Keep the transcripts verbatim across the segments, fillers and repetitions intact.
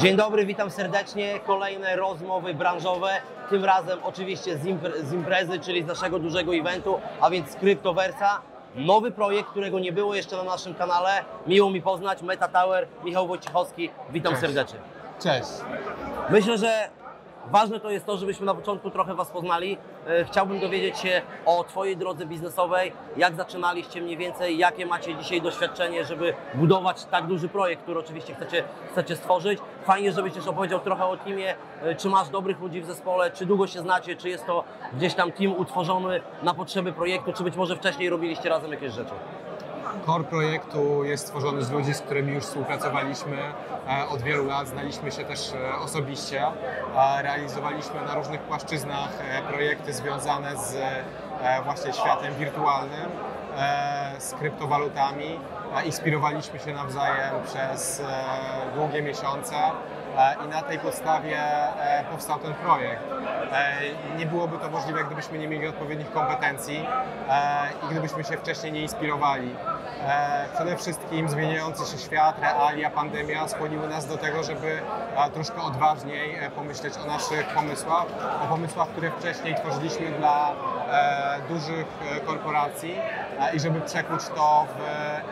Dzień dobry, witam serdecznie. Kolejne rozmowy branżowe, tym razem oczywiście z, impre z imprezy, czyli z naszego dużego eventu, a więc z Cryptoversa. Nowy projekt, którego nie było jeszcze na naszym kanale. Miło mi poznać, Meta Tower, Michał Wojciechowski. Witam Cześć. serdecznie. Cześć. Myślę, że ważne to jest to, żebyśmy na początku trochę Was poznali. Chciałbym dowiedzieć się o Twojej drodze biznesowej, jak zaczynaliście mniej więcej, jakie macie dzisiaj doświadczenie, żeby budować tak duży projekt, który oczywiście chcecie, chcecie stworzyć. Fajnie, żebyś też opowiedział trochę o teamie, czy masz dobrych ludzi w zespole, czy długo się znacie, czy jest to gdzieś tam team utworzony na potrzeby projektu, czy być może wcześniej robiliście razem jakieś rzeczy. Core projektu jest stworzony z ludzi, z którymi już współpracowaliśmy od wielu lat, znaliśmy się też osobiście, realizowaliśmy na różnych płaszczyznach projekty związane z właśnie światem wirtualnym, z kryptowalutami. Inspirowaliśmy się nawzajem przez długie miesiące i na tej podstawie powstał ten projekt. Nie byłoby to możliwe, gdybyśmy nie mieli odpowiednich kompetencji i gdybyśmy się wcześniej nie inspirowali. Przede wszystkim zmieniający się świat, realia, pandemia skłoniły nas do tego, żeby troszkę odważniej pomyśleć o naszych pomysłach, o pomysłach, które wcześniej tworzyliśmy dla dużych korporacji i żeby przekuć to w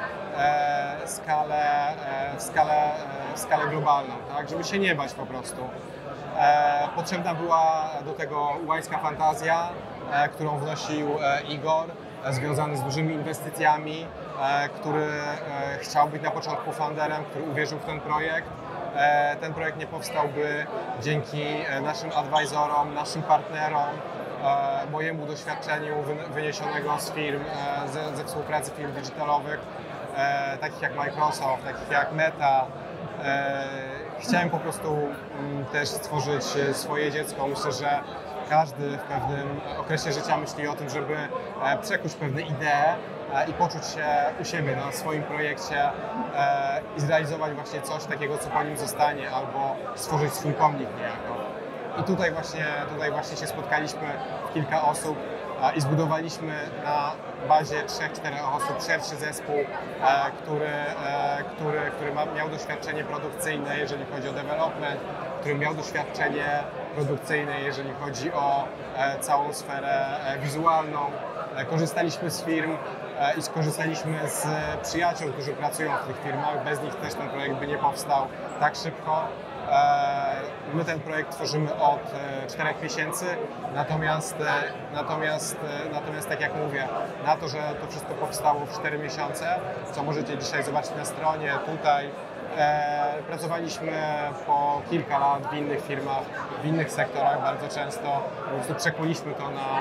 skalę, w skalę, w skalę globalną, tak? Żeby się nie bać po prostu. Potrzebna była do tego łańska fantazja, którą wnosił Igor, związany z dużymi inwestycjami, który chciał być na początku founderem, który uwierzył w ten projekt. Ten projekt nie powstałby dzięki naszym advisorom, naszym partnerom, mojemu doświadczeniu wyniesionego z firm, ze, ze współpracy firm digitalowych, takich jak Microsoft, takich jak Meta. Chciałem po prostu też stworzyć swoje dziecko. Myślę, że każdy w pewnym okresie życia myśli o tym, żeby przekuć pewne idee i poczuć się u siebie na swoim projekcie i zrealizować właśnie coś takiego, co po nim zostanie, albo stworzyć swój pomnik niejako. I tutaj właśnie, tutaj właśnie się spotkaliśmy w kilka osób i zbudowaliśmy na bazie trzech czterech osób szerszy zespół, który, który, który ma, miał doświadczenie produkcyjne, jeżeli chodzi o development, który miał doświadczenie produkcyjne, jeżeli chodzi o całą sferę wizualną. Korzystaliśmy z firm i skorzystaliśmy z przyjaciół, którzy pracują w tych firmach. Bez nich też ten projekt by nie powstał tak szybko. My ten projekt tworzymy od czterech miesięcy, natomiast, natomiast, natomiast tak jak mówię, na to, że to wszystko powstało w cztery miesiące, co możecie dzisiaj zobaczyć na stronie, tutaj, pracowaliśmy po kilka lat w innych firmach, w innych sektorach, bardzo często po prostu przekuliśmy to na,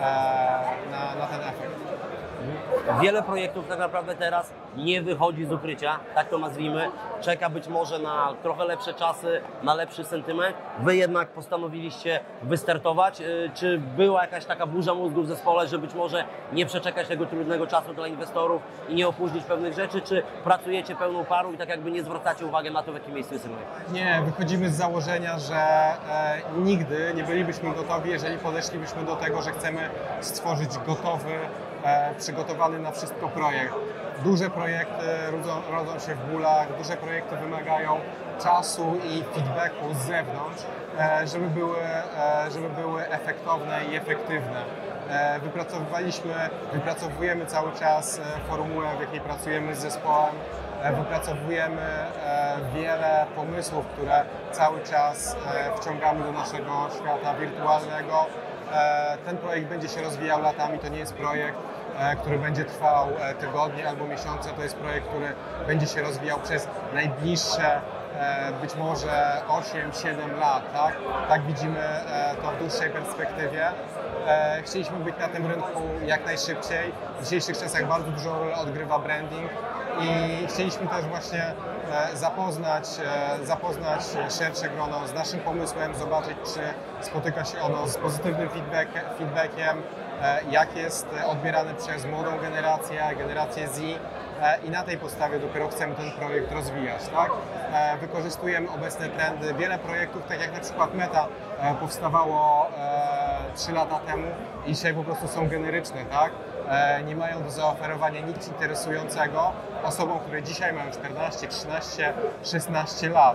na, na ten efekt. Wiele projektów tak naprawdę teraz nie wychodzi z ukrycia, tak to nazwijmy. Czeka być może na trochę lepsze czasy, na lepszy sentyment. Wy jednak postanowiliście wystartować. Czy była jakaś taka burza mózgu w zespole, że być może nie przeczekać tego trudnego czasu dla inwestorów i nie opóźnić pewnych rzeczy? Czy pracujecie pełną parą i tak jakby nie zwracacie uwagi na to, w jakim miejscu jest rynek? Nie, wychodzimy z założenia, że e, nigdy nie bylibyśmy gotowi, jeżeli podeszlibyśmy do tego, że chcemy stworzyć gotowy, e, przygotowany na wszystko projekt. Duże projekty rodzą, rodzą się w bólach, duże projekty wymagają czasu i feedbacku z zewnątrz, e, żeby były, e, żeby były efektowne i efektywne. E, wypracowywaliśmy, wypracowujemy cały czas formułę, w jakiej pracujemy z zespołem. Wypracowujemy wiele pomysłów, które cały czas wciągamy do naszego świata wirtualnego. Ten projekt będzie się rozwijał latami, to nie jest projekt, który będzie trwał tygodnie albo miesiące, to jest projekt, który będzie się rozwijał przez najbliższe być może osiem siedem lat, tak? Tak widzimy to w dłuższej perspektywie. Chcieliśmy być na tym rynku jak najszybciej. W dzisiejszych czasach bardzo dużą rolę odgrywa branding i chcieliśmy też właśnie zapoznać, zapoznać szersze grono z naszym pomysłem, zobaczyć, czy spotyka się ono z pozytywnym feedback, feedbackiem, jak jest odbierany przez młodą generację, generację Z i na tej podstawie dopiero chcemy ten projekt rozwijać, tak? Wykorzystujemy obecne trendy. Wiele projektów, tak jak na przykład Meta, powstawało trzy lata temu i dzisiaj po prostu są generyczne, tak? Nie mają do zaoferowania nic interesującego osobom, które dzisiaj mają czternaście, trzynaście, szesnaście lat.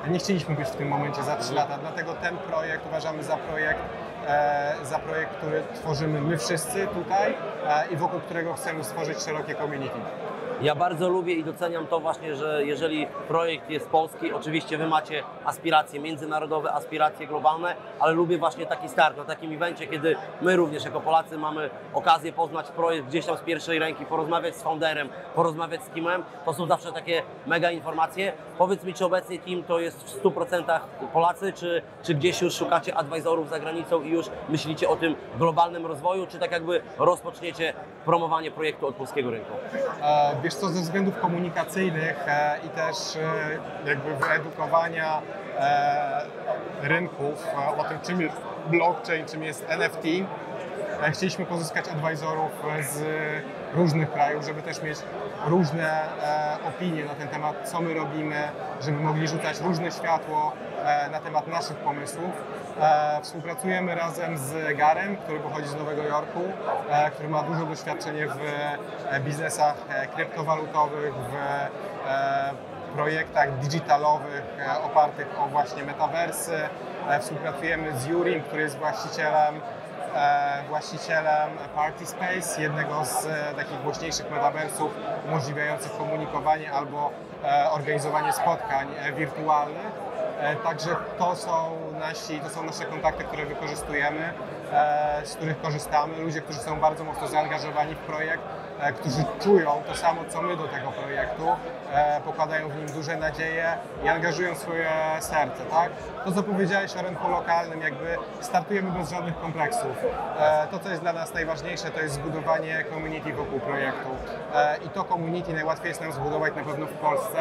Nie chcieliśmy być w tym momencie za trzy lata, dlatego ten projekt uważamy za projekt, e, za projekt, który tworzymy my wszyscy tutaj e, i wokół którego chcemy stworzyć szerokie community. Ja bardzo lubię i doceniam to właśnie, że jeżeli projekt jest polski, oczywiście Wy macie aspiracje międzynarodowe, aspiracje globalne, ale lubię właśnie taki start na takim evencie, kiedy my również jako Polacy mamy okazję poznać projekt gdzieś tam z pierwszej ręki, porozmawiać z founderem, porozmawiać z teamem. To są zawsze takie mega informacje. Powiedz mi, czy obecnie team to jest w stu procentach Polacy, czy, czy gdzieś już szukacie advisorów za granicą i już myślicie o tym globalnym rozwoju, czy tak jakby rozpoczniecie promowanie projektu od polskiego rynku? E, wiesz co, ze względów komunikacyjnych e, i też e, jakby wyedukowania e, rynków e, o tym, czym jest blockchain, czym jest N F T, e, chcieliśmy pozyskać advisorów z różnych krajów, żeby też mieć różne e, opinie na ten temat, co my robimy, żeby mogli rzucać różne światło e, na temat naszych pomysłów. E, współpracujemy razem z Garem, który pochodzi z Nowego Jorku, e, który ma dużo doświadczenie w e, biznesach e, kryptowalutowych, w e, projektach digitalowych e, opartych o właśnie metaversy. E, współpracujemy z Jurim, który jest właścicielem E, właścicielem Party Space, jednego z e, takich głośniejszych metaversów umożliwiających komunikowanie albo e, organizowanie spotkań e, wirtualnych. E, także to są, nasi, to są nasze kontakty, które wykorzystujemy, e, z których korzystamy. Ludzie, którzy są bardzo mocno zaangażowani w projekt, e, którzy czują to samo, co my do tego projektu, e, pokładają w nim duże nadzieje i angażują swoje serce, tak? To, co powiedziałeś o rynku lokalnym, jakby startujemy bez żadnych kompleksów. E, to, co jest dla nas najważniejsze, to jest zbudowanie community wokół projektu. E, I to community najłatwiej jest nam zbudować na pewno w Polsce.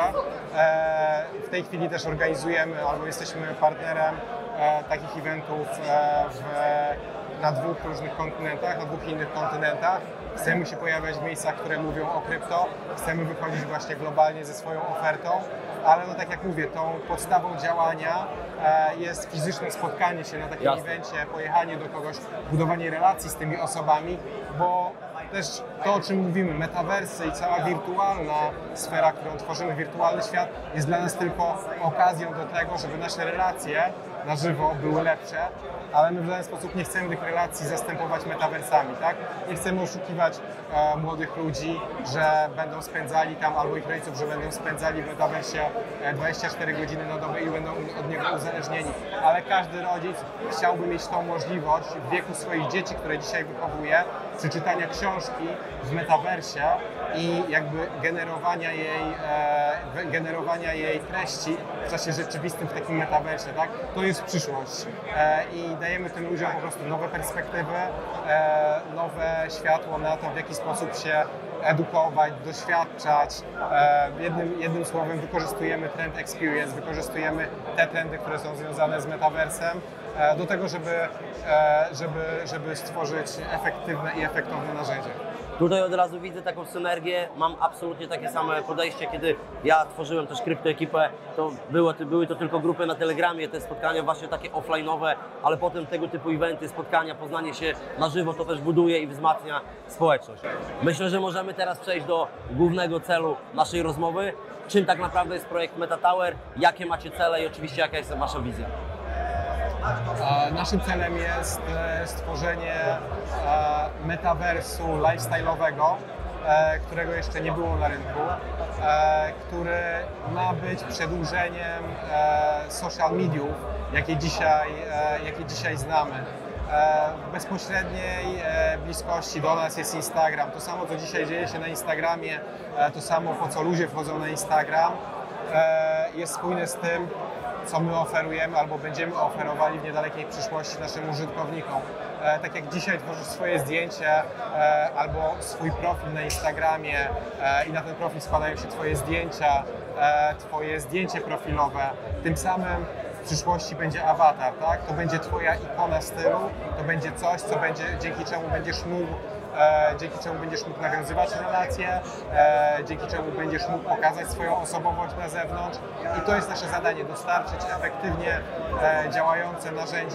E, w tej chwili też organizujemy, albo jesteśmy partnerem e, takich eventów e, w, na dwóch różnych kontynentach, na dwóch innych kontynentach. Chcemy się pojawiać w miejscach, które mówią o krypto, chcemy wychodzić właśnie globalnie ze swoją ofertą, ale no tak jak mówię, tą podstawą działania e, jest fizyczne spotkanie się na takim Jasne. evencie, pojechanie do kogoś, budowanie relacji z tymi osobami, bo też to, o czym mówimy, metaversy i cała wirtualna sfera, którą tworzymy, wirtualny świat, jest dla nas tylko okazją do tego, żeby nasze relacje na żywo były lepsze, ale my w żaden sposób nie chcemy tych relacji zastępować metaversami, tak? Nie chcemy oszukiwać e, młodych ludzi, że będą spędzali tam, albo ich rodziców, że będą spędzali w metaversie e, dwadzieścia cztery godziny na dobę i będą od niego uzależnieni, ale każdy rodzic chciałby mieć tą możliwość w wieku swoich dzieci, które dzisiaj wychowuje, przeczytania książki w metaversie i jakby generowania jej, e, generowania jej treści w czasie rzeczywistym w takim metaversie, tak? To jest przyszłość e, i dajemy tym ludziom po prostu nowe perspektywy, e, nowe światło na to, w jaki sposób się edukować, doświadczać. E, jednym, jednym słowem wykorzystujemy trend experience, wykorzystujemy te trendy, które są związane z metaversem e, do tego, żeby, e, żeby, żeby stworzyć efektywne i efektowne narzędzie. Tutaj od razu widzę taką synergię, mam absolutnie takie same podejście, kiedy ja tworzyłem też kryptoekipę, to było, były to tylko grupy na Telegramie, te spotkania właśnie takie offline'owe, ale potem tego typu eventy, spotkania, poznanie się na żywo to też buduje i wzmacnia społeczność. Myślę, że możemy teraz przejść do głównego celu naszej rozmowy, czym tak naprawdę jest projekt MetaTower, jakie macie cele i oczywiście jaka jest Wasza wizja. Naszym celem jest stworzenie metaversu lifestyle'owego, którego jeszcze nie było na rynku, który ma być przedłużeniem social mediów, jakie dzisiaj, jakie dzisiaj znamy. W bezpośredniej bliskości do nas jest Instagram. To samo, co dzisiaj dzieje się na Instagramie, to samo, po co ludzie wchodzą na Instagram, jest spójne z tym, co my oferujemy albo będziemy oferowali w niedalekiej przyszłości naszym użytkownikom. E, tak jak dzisiaj tworzysz swoje zdjęcie e, albo swój profil na Instagramie e, i na ten profil składają się Twoje zdjęcia, e, Twoje zdjęcie profilowe, tym samym w przyszłości będzie awatar, tak? To będzie Twoja ikona stylu, to będzie coś, co będzie, dzięki czemu będziesz mógł E, dzięki czemu będziesz mógł nawiązywać relacje, e, dzięki czemu będziesz mógł pokazać swoją osobowość na zewnątrz i to jest nasze zadanie, dostarczyć efektywnie e, działające narzędzie,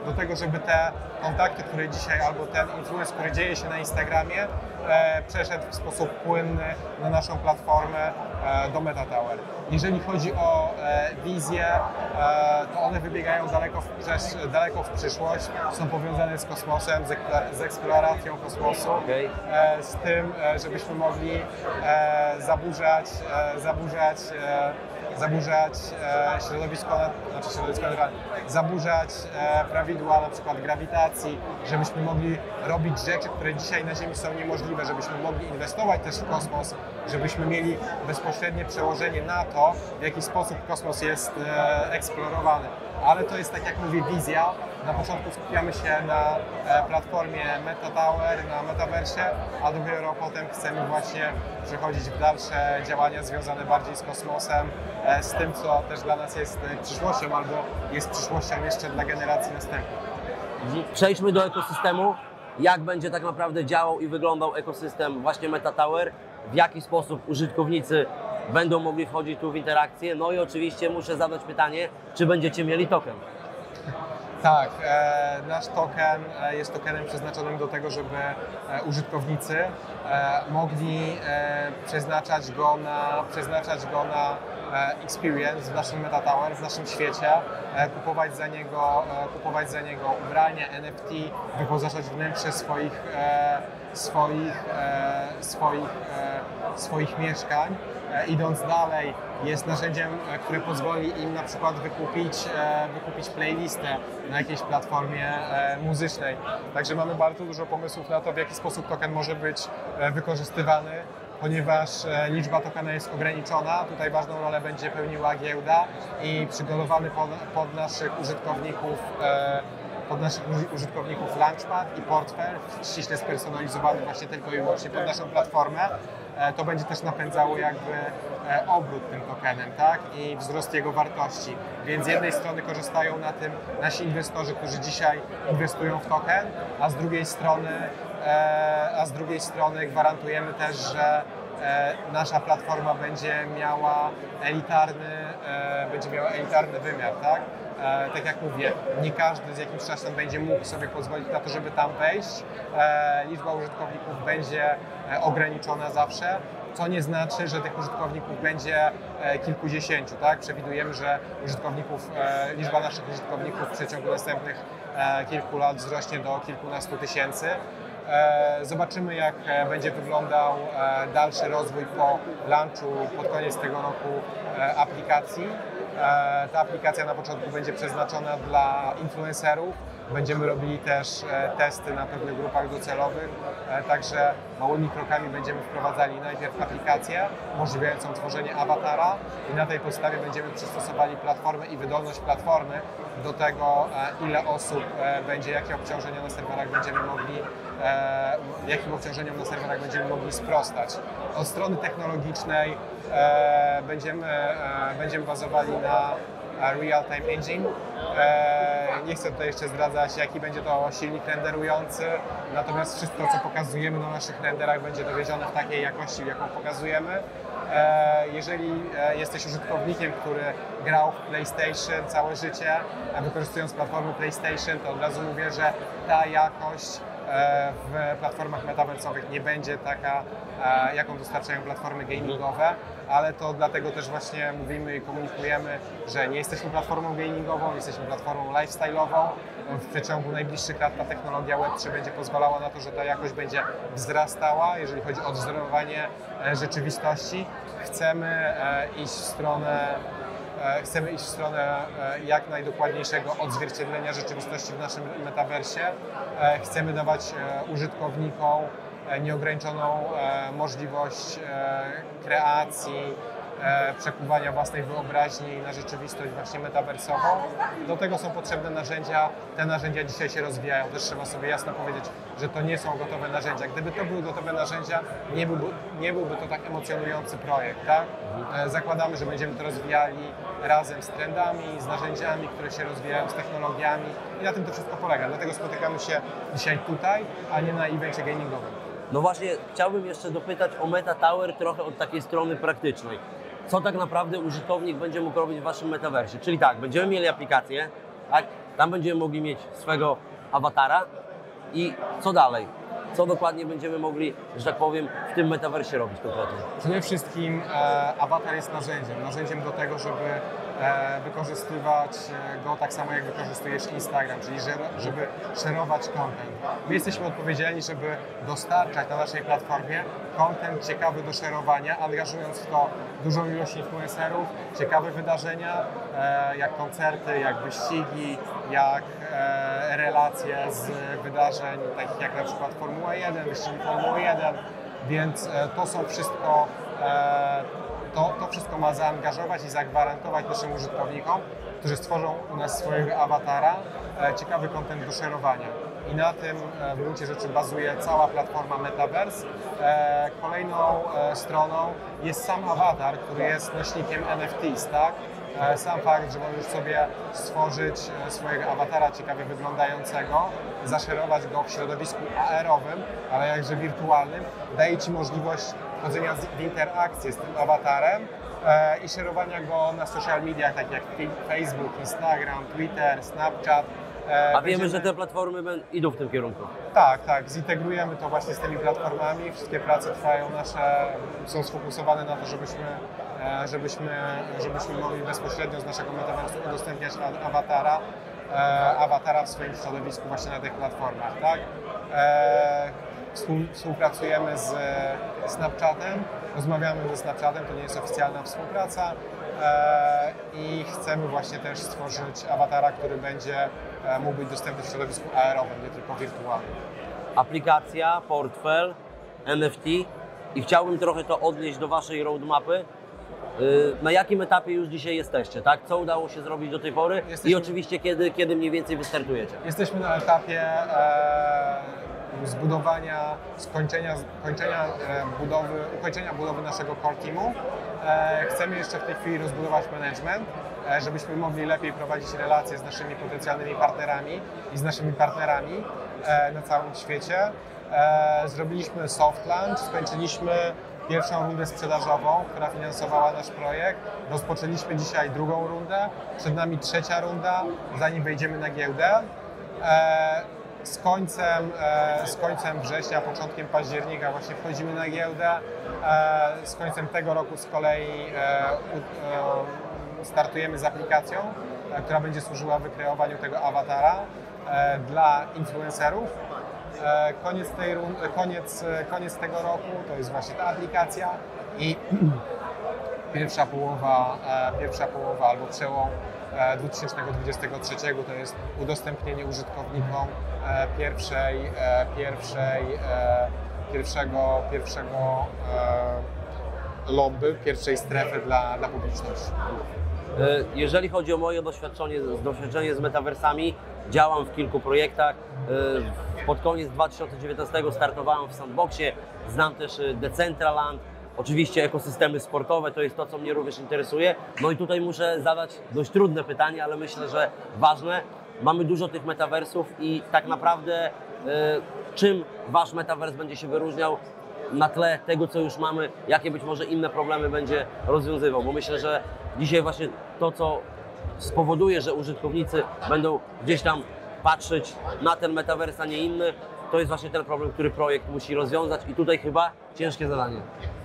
do tego, żeby te kontakty, które dzisiaj, albo ten influence, który dzieje się na Instagramie, e, przeszedł w sposób płynny na naszą platformę e, do MetaTower. Jeżeli chodzi o e, wizje, e, to one wybiegają daleko w, przesz, daleko w przyszłość, są powiązane z kosmosem, z, eksplo- z eksploracją kosmosu, Okay. e, z tym, e, żebyśmy mogli e, zaburzać, e, zaburzać, e, zaburzać e, środowisko, znaczy środowisko naturalne, zaburzać e, prawidła na przykład grawitacji, żebyśmy mogli robić rzeczy, które dzisiaj na Ziemi są niemożliwe, żebyśmy mogli inwestować też w kosmos, żebyśmy mieli bezpośrednie przełożenie na to, w jaki sposób kosmos jest e, eksplorowany. Ale to jest, tak jak mówię, wizja. Na początku skupiamy się na e, platformie MetaTower, na metaversie, a dopiero potem chcemy właśnie przechodzić w dalsze działania związane bardziej z kosmosem, e, z tym, co też dla nas jest e, przyszłością albo jest przyszłością jeszcze dla generacji następnych. Przejdźmy do ekosystemu. Jak będzie tak naprawdę działał i wyglądał ekosystem właśnie MetaTower? W jaki sposób użytkownicy będą mogli wchodzić tu w interakcję? No i oczywiście muszę zadać pytanie, czy będziecie mieli token? Tak, e, nasz token e, jest tokenem przeznaczonym do tego, żeby e, użytkownicy e, mogli e, przeznaczać go na, przeznaczać go na e, experience w naszym MetaTower, w naszym świecie, e, kupować za niego, e, kupować za niego ubrania, N F T, wyposażać wnętrze swoich, e, swoich, e, swoich, e, swoich mieszkań. E, idąc dalej, jest narzędziem, e, które pozwoli im na przykład wykupić, e, wykupić playlistę na jakiejś platformie e, muzycznej. Także mamy bardzo dużo pomysłów na to, w jaki sposób token może być e, wykorzystywany, ponieważ e, liczba tokena jest ograniczona. Tutaj ważną rolę będzie pełniła giełda i przygotowany pod, pod naszych użytkowników e, pod naszych użytkowników Launchpad i portfel, ściśle spersonalizowany właśnie tylko i wyłącznie pod naszą platformę. To będzie też napędzało jakby obrót tym tokenem, tak? I wzrost jego wartości. Więc z jednej strony korzystają na tym nasi inwestorzy, którzy dzisiaj inwestują w token, a z drugiej strony, a z drugiej strony gwarantujemy też, że nasza platforma będzie miała elitarny, będzie miała elitarny wymiar, tak? E, tak jak mówię, nie każdy z jakimś czasem będzie mógł sobie pozwolić na to, żeby tam wejść. E, liczba użytkowników będzie e, ograniczona zawsze, co nie znaczy, że tych użytkowników będzie e, kilkudziesięciu. Tak? Przewidujemy, że użytkowników, e, liczba naszych użytkowników w przeciągu następnych e, kilku lat wzrośnie do kilkunastu tysięcy. E, zobaczymy, jak e, będzie wyglądał e, dalszy rozwój po launchu pod koniec tego roku e, aplikacji. E, ta aplikacja na początku będzie przeznaczona dla influencerów. Będziemy robili też e, testy na pewnych grupach docelowych, e, także małymi krokami będziemy wprowadzali najpierw aplikację umożliwiającą tworzenie awatara i na tej podstawie będziemy przystosowali platformę i wydolność platformy do tego, e, ile osób e, będzie, jakie obciążenia na serwerach będziemy mogli, e, jakim obciążeniom na serwerach będziemy mogli sprostać. Od strony technologicznej e, będziemy, e, będziemy bazowali na Real-Time Engine. Nie chcę tutaj jeszcze zdradzać, jaki będzie to silnik renderujący, natomiast wszystko, co pokazujemy na naszych renderach, będzie dowiezione w takiej jakości, jaką pokazujemy. Jeżeli jesteś użytkownikiem, który grał w PlayStation całe życie, wykorzystując platformę PlayStation, to od razu mówię, że ta jakość w platformach metaversowych nie będzie taka, jaką dostarczają platformy gamingowe, ale to dlatego też właśnie mówimy i komunikujemy, że nie jesteśmy platformą gamingową, jesteśmy platformą lifestyle'ową. W przeciągu najbliższych lat ta technologia Web trzy będzie pozwalała na to, że ta jakość będzie wzrastała, jeżeli chodzi o odwzorowanie rzeczywistości. Chcemy iść w stronę Chcemy iść w stronę jak najdokładniejszego odzwierciedlenia rzeczywistości w naszym metaversie. Chcemy dawać użytkownikom nieograniczoną możliwość kreacji, przekuwania własnej wyobraźni na rzeczywistość właśnie metaversową. Do tego są potrzebne narzędzia. Te narzędzia dzisiaj się rozwijają. Też trzeba sobie jasno powiedzieć, że to nie są gotowe narzędzia. Gdyby to były gotowe narzędzia, nie byłby, nie byłby to tak emocjonujący projekt. Tak? Zakładamy, że będziemy to rozwijali razem z trendami, z narzędziami, które się rozwijają, z technologiami i na tym to wszystko polega. Dlatego spotykamy się dzisiaj tutaj, a nie na evencie gamingowym. No właśnie, chciałbym jeszcze dopytać o MetaTower trochę od takiej strony praktycznej. Co tak naprawdę użytkownik będzie mógł robić w waszym metaversie? Czyli tak, będziemy mieli aplikację, tak? Tam będziemy mogli mieć swego awatara i co dalej? Co dokładnie będziemy mogli, że tak powiem, w tym metaversie robić konkretnie? Przede wszystkim e, awatar jest narzędziem, narzędziem do tego, żeby e, wykorzystywać go tak samo jak wykorzystujesz Instagram, czyli żeby, żeby szerować content. My jesteśmy odpowiedzialni, żeby dostarczać na naszej platformie content ciekawy do szerowania, angażując w to dużą ilość influencerów, ciekawe wydarzenia, e, jak koncerty, jak wyścigi, jak e, relacje z wydarzeń, takich jak na przykład Formuła jeden, wyścigi Formuły jeden, więc e, to są wszystko, e, to, to wszystko ma zaangażować i zagwarantować naszym użytkownikom, którzy stworzą u nas swojego awatara, e, ciekawy content do szerowania. I na tym w gruncie rzeczy bazuje cała platforma Metaverse. E, kolejną e, stroną jest sam awatar, który jest nośnikiem N F Ts, tak? E, sam fakt, że możesz sobie stworzyć e, swojego awatara ciekawie wyglądającego, zaszerować go w środowisku A R-owym, ale jakże wirtualnym, daje Ci możliwość wchodzenia w interakcję z tym awatarem e, i szerowania go na social mediach, tak jak Facebook, Instagram, Twitter, Snapchat. A wiemy, Będziemy... że te platformy idą w tym kierunku. Tak, tak. Zintegrujemy to właśnie z tymi platformami. Wszystkie prace trwają nasze, są sfokusowane na to, żebyśmy, żebyśmy, żebyśmy mogli bezpośrednio z naszego metaversu udostępniać awatara, awatara w swoim środowisku właśnie na tych platformach, tak? Współpracujemy z Snapchatem, rozmawiamy ze Snapchatem, to nie jest oficjalna współpraca i chcemy właśnie też stworzyć awatara, który będzie mógł być dostępny w środowisku A R-owym, nie tylko wirtualnym. Aplikacja, portfel, N F T i chciałbym trochę to odnieść do Waszej roadmapy. Na jakim etapie już dzisiaj jesteście, tak? Co udało się zrobić do tej pory jesteśmy... i oczywiście kiedy, kiedy mniej więcej wystartujecie? Jesteśmy na etapie e, zbudowania, skończenia, kończenia, e, budowy, ukończenia budowy naszego core teamu. E, chcemy jeszcze w tej chwili rozbudować management, e, żebyśmy mogli lepiej prowadzić relacje z naszymi potencjalnymi partnerami i z naszymi partnerami e, na całym świecie. E, zrobiliśmy soft launch, skończyliśmy pierwszą rundę sprzedażową, która finansowała nasz projekt. Rozpoczęliśmy dzisiaj drugą rundę, przed nami trzecia runda, zanim wejdziemy na giełdę. E, z, końcem, e, z końcem września, początkiem października właśnie wchodzimy na giełdę. E, z końcem tego roku z kolei e, e, startujemy z aplikacją, e, która będzie służyła wykreowaniu tego awatara e, dla influencerów. Koniec, tej, koniec, koniec tego roku to jest właśnie ta aplikacja i pierwsza połowa, pierwsza połowa albo przełom dwa tysiące dwudziestego trzeciego to jest udostępnienie użytkownikom pierwszej, pierwszej, pierwszego, pierwszego lobby, pierwszej strefy dla, dla publiczności. Jeżeli chodzi o moje doświadczenie, doświadczenie z metaversami, działam w kilku projektach. Pod koniec dwa tysiące dziewiętnastego startowałem w Sandboxie, znam też Decentraland, oczywiście ekosystemy sportowe, to jest to, co mnie również interesuje. No i tutaj muszę zadać dość trudne pytanie, ale myślę, że ważne. Mamy dużo tych metaversów i tak naprawdę czym Wasz metavers będzie się wyróżniał na tle tego, co już mamy, jakie być może inne problemy będzie rozwiązywał, bo myślę, że dzisiaj właśnie to, co spowoduje, że użytkownicy będą gdzieś tam patrzeć na ten metavers, a nie inny, to jest właśnie ten problem, który projekt musi rozwiązać i tutaj chyba ciężkie zadanie.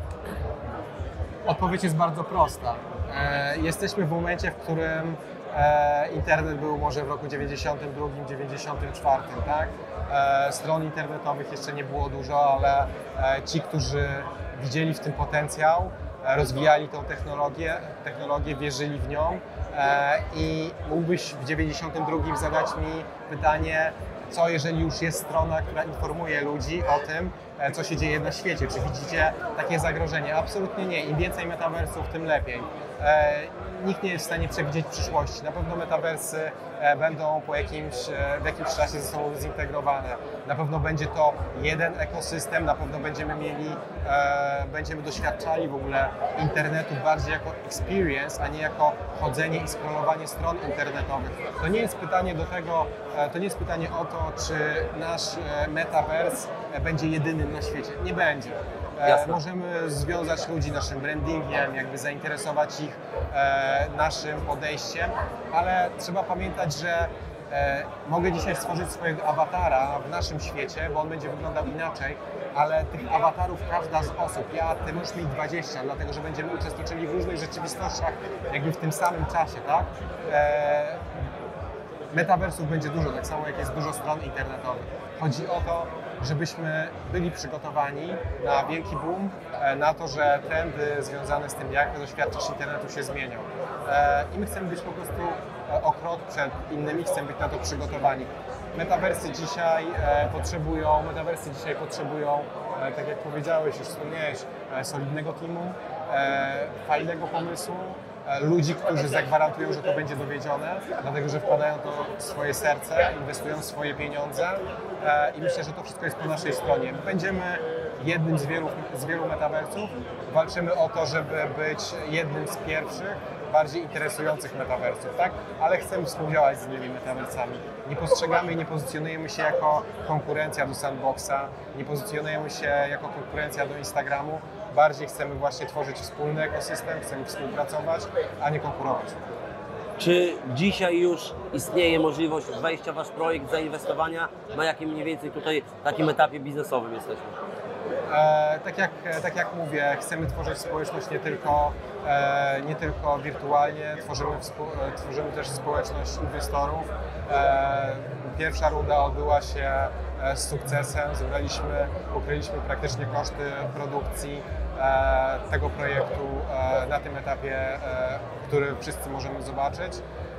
Odpowiedź jest bardzo prosta. E, jesteśmy w momencie, w którym e, internet był może w roku dziewięćdziesiątym drugim, dziewięćdziesiątym czwartym, tak? E, stron internetowych jeszcze nie było dużo, ale e, ci, którzy widzieli w tym potencjał, e, rozwijali tą technologię, technologię, wierzyli w nią e, i mógłbyś w dziewięćdziesiątym drugim zadać mi pytanie, co jeżeli już jest strona, która informuje ludzi o tym, co się dzieje na świecie. Czy widzicie takie zagrożenie? Absolutnie nie. Im więcej metaversów, tym lepiej. E, nikt nie jest w stanie przewidzieć przyszłości. Na pewno metaversy e, będą po jakimś, e, w jakimś czasie ze sobą zintegrowane. Na pewno będzie to jeden ekosystem, na pewno będziemy mieli, e, będziemy doświadczali w ogóle internetu bardziej jako experience, a nie jako chodzenie i scrollowanie stron internetowych. To nie jest pytanie do tego, e, to nie jest pytanie o to, czy nasz e, metavers e, będzie jedynym na świecie. Nie będzie. E, możemy związać ludzi naszym brandingiem, jakby zainteresować ich e, naszym podejściem, ale trzeba pamiętać, że e, mogę dzisiaj stworzyć swojego awatara w naszym świecie, bo on będzie wyglądał inaczej, ale tych awatarów każda z osób, ja, ty możesz mieć dwadzieścia, dlatego że będziemy uczestniczyli w różnych rzeczywistościach jakby w tym samym czasie, tak? E, metaversów będzie dużo, tak samo jak jest dużo stron internetowych. Chodzi o to, żebyśmy byli przygotowani na wielki boom, na to, że trendy związane z tym, jak doświadczyć internetu, się zmienią. I my chcemy być po prostu o krok przed innymi, chcemy być na to przygotowani. Metaversy dzisiaj potrzebują, metaversy dzisiaj potrzebują, tak jak powiedziałeś, już wspomniałeś, solidnego teamu, fajnego pomysłu, ludzi, którzy zagwarantują, że to będzie dowiedzione, dlatego że wkładają to w swoje serce, inwestują swoje pieniądze i myślę, że to wszystko jest po naszej stronie. Będziemy jednym z wielu, z wielu metaversów, walczymy o to, żeby być jednym z pierwszych, bardziej interesujących metaversów, tak? Ale chcemy współdziałać z innymi metaversami. Nie postrzegamy i nie pozycjonujemy się jako konkurencja do Sandboxa, nie pozycjonujemy się jako konkurencja do Instagramu, bardziej chcemy właśnie tworzyć wspólny ekosystem, chcemy współpracować, a nie konkurować. Czy dzisiaj już istnieje możliwość wejścia w Wasz projekt, zainwestowania? Na jakim mniej więcej tutaj takim etapie biznesowym jesteśmy? E, tak, jak, tak jak mówię, chcemy tworzyć społeczność nie tylko, e, nie tylko wirtualnie, tworzymy, e, tworzymy też społeczność inwestorów. E, pierwsza runda odbyła się z sukcesem, zebraliśmy, pokryliśmy praktycznie koszty produkcji e, tego projektu e, na tym etapie, e, który wszyscy możemy zobaczyć.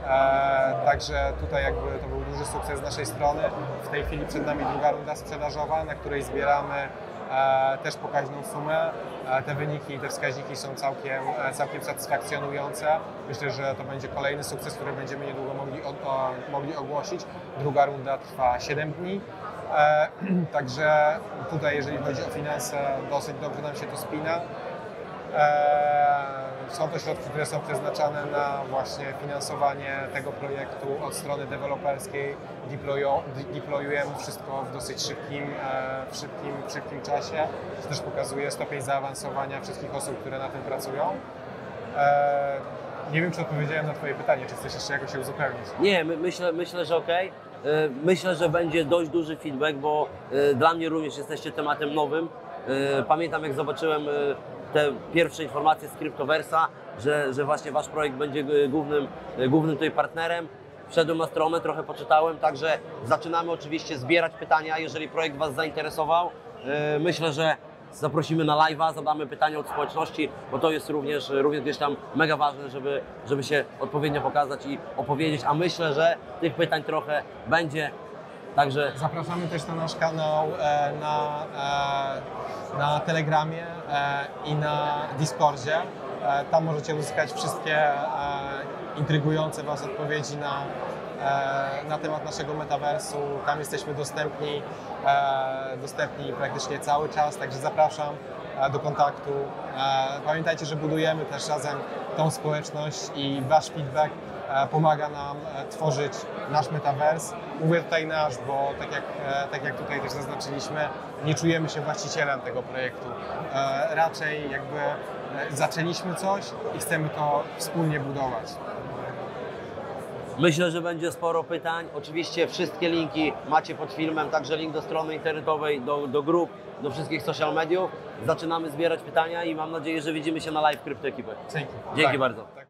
E, także tutaj jakby to był duży sukces z naszej strony. W tej chwili przed nami druga runda sprzedażowa, na której zbieramy e, też pokaźną sumę. E, te wyniki, te wskaźniki są całkiem, e, całkiem satysfakcjonujące. Myślę, że to będzie kolejny sukces, który będziemy niedługo mogli, o, o, mogli ogłosić. Druga runda trwa siedem dni. E, także tutaj, jeżeli chodzi o finanse, dosyć dobrze nam się to spina. E, są to środki, które są przeznaczane na właśnie finansowanie tego projektu od strony deweloperskiej. Deployu, deployujemy wszystko w dosyć szybkim, e, w szybkim, w szybkim czasie, co też pokazuje stopień zaawansowania wszystkich osób, które na tym pracują. E, nie wiem, czy odpowiedziałem na Twoje pytanie, czy chcesz jeszcze jakoś się uzupełnić? Nie, my, myślę, myślę, że okej. Myślę, że będzie dość duży feedback, bo dla mnie również jesteście tematem nowym. Pamiętam, jak zobaczyłem te pierwsze informacje z Cryptoversa, że, że właśnie Wasz projekt będzie głównym, głównym tutaj partnerem. Wszedłem na stronę, trochę poczytałem, także zaczynamy oczywiście zbierać pytania, jeżeli projekt Was zainteresował. Myślę, że zaprosimy na live'a, zadamy pytania od społeczności, bo to jest również, również gdzieś tam mega ważne, żeby, żeby się odpowiednio pokazać i opowiedzieć, a myślę, że tych pytań trochę będzie, także... Zapraszamy też na nasz kanał e, na, e, na Telegramie e, i na Discordzie. E, tam możecie uzyskać wszystkie e, intrygujące Was odpowiedzi na na temat naszego metaversu. Tam jesteśmy dostępni, dostępni praktycznie cały czas, także zapraszam do kontaktu. Pamiętajcie, że budujemy też razem tą społeczność i Wasz feedback pomaga nam tworzyć nasz metavers. Mówię tutaj nasz, bo tak jak, tak jak tutaj też zaznaczyliśmy, nie czujemy się właścicielem tego projektu. Raczej jakby zaczęliśmy coś i chcemy to wspólnie budować. Myślę, że będzie sporo pytań. Oczywiście wszystkie linki macie pod filmem, także link do strony internetowej, do, do grup, do wszystkich social mediów. Zaczynamy zbierać pytania i mam nadzieję, że widzimy się na live Kryptoekipy. Dzięki. Dzięki tak. bardzo.